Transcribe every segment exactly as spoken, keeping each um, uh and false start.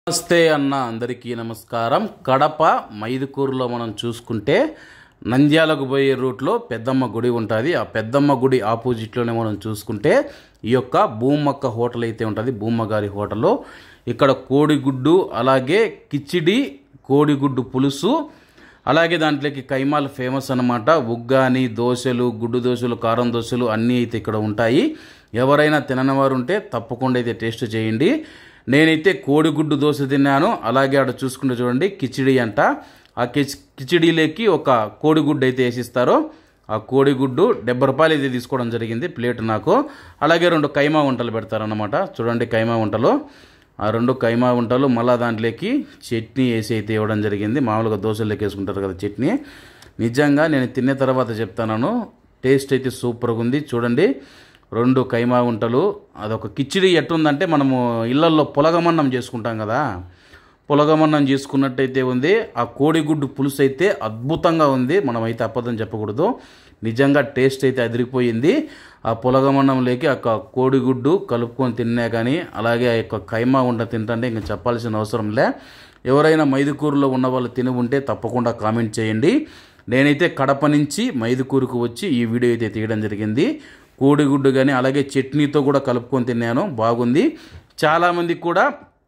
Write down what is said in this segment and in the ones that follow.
నమస్తే అన్న అందరికీ నమస్కారం. కడప మైదుకూరులో మనం చూసుకుంటే నంద్యాలకు పోయే రూట్లో పెద్దమ్మ గుడి ఉంటుంది. ఆ పెద్దమ్మ గుడి ఆపోజిట్లోనే మనం చూసుకుంటే ఈ యొక్క భూమక్క హోటల్ అయితే ఉంటుంది. భూమ్మ గారి హోటల్లో ఇక్కడ కోడిగుడ్డు, అలాగే కిచిడి, కోడిగుడ్డు పులుసు, అలాగే దాంట్లోకి కైమాలు ఫేమస్ అన్నమాట. ఉగ్గాని, దోశలు, గుడ్డు దోశలు, కారం దోశలు అన్నీ అయితే ఇక్కడ ఉంటాయి. ఎవరైనా తినని వారు ఉంటే తప్పకుండా అయితే టేస్ట్ చేయండి. నేనైతే కోడిగుడ్డు దోశ తిన్నాను. అలాగే అక్కడ చూసుకుంటే చూడండి కిచిడి అంట. ఆ కిచ్ కిచిడీలోకి ఒక కోడిగుడ్డు అయితే వేసిస్తారు. ఆ కోడిగుడ్డు డెబ్బై రూపాయలు అయితే తీసుకోవడం జరిగింది ప్లేట్ నాకు. అలాగే రెండు కైమా వంటలు పెడతారన్నమాట. చూడండి కైమా వంటలు, ఆ రెండు కైమా వంటలు, మళ్ళీ దాంట్లోకి చట్నీ వేసి అయితే ఇవ్వడం జరిగింది. మామూలుగా దోశలోకి వేసుకుంటారు కదా చట్నీ. నిజంగా నేను తిన్న తర్వాత చెప్తాను, టేస్ట్ అయితే సూపర్గా ఉంది. చూడండి రెండు కైమా వంటలు, అదొక కిచిడి ఎట్టుందంటే మనము ఇళ్లల్లో పులగమన్నం చేసుకుంటాం కదా, పులగమన్నం చేసుకున్నట్టయితే ఉంది. ఆ కోడిగుడ్డు పులుసు అయితే అద్భుతంగా ఉంది. మనమైతే అబద్ధం చెప్పకూడదు, నిజంగా టేస్ట్ అయితే అదిరిపోయింది. ఆ పులగమన్నంలోకి ఆ కోడిగుడ్డు కలుపుకొని తిన్నా కానీ, అలాగే ఆ యొక్క కైమా వంట తింటుంటే ఇంకా చెప్పాల్సిన అవసరం లే. ఎవరైనా మైదుకూరులో ఉన్న వాళ్ళు తిని ఉంటే తప్పకుండా కామెంట్ చేయండి. నేనైతే కడప నుంచి మైదుకూరుకు వచ్చి ఈ వీడియో అయితే తీయడం జరిగింది. కోడిగుడ్డు కానీ అలాగే చట్నీతో కూడా కలుపుకొని తిన్నాను, బాగుంది. చాలామందికి కూడా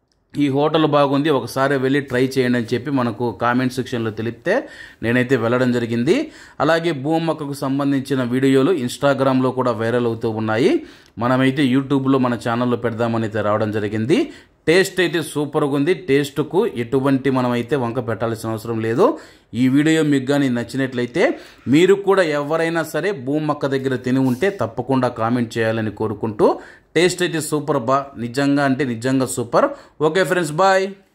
ఈ హోటల్ బాగుంది, ఒకసారి వెళ్ళి ట్రై చేయండి అని చెప్పి మనకు కామెంట్ సెక్షన్లో తెలిపితే నేనైతే వెళ్ళడం జరిగింది. అలాగే భూమక్కకు సంబంధించిన వీడియోలు ఇన్స్టాగ్రామ్లో కూడా వైరల్ అవుతూ ఉన్నాయి. మనమైతే యూట్యూబ్లో మన ఛానల్లో పెడదామని అయితే రావడం జరిగింది. టేస్ట్ అయితే సూపర్గా ఉంది. టేస్ట్కు ఎటువంటి మనమైతే వంక పెట్టాల్సిన అవసరం లేదు. ఈ వీడియో మీకు కానీ నచ్చినట్లయితే మీరు కూడా ఎవరైనా సరే భూమక్క దగ్గర తిని ఉంటే తప్పకుండా కామెంట్ చేయాలని కోరుకుంటూ, టేస్ట్ అయితే సూపర్ బా, నిజంగా అంటే నిజంగా సూపర్. Okay friends, bye.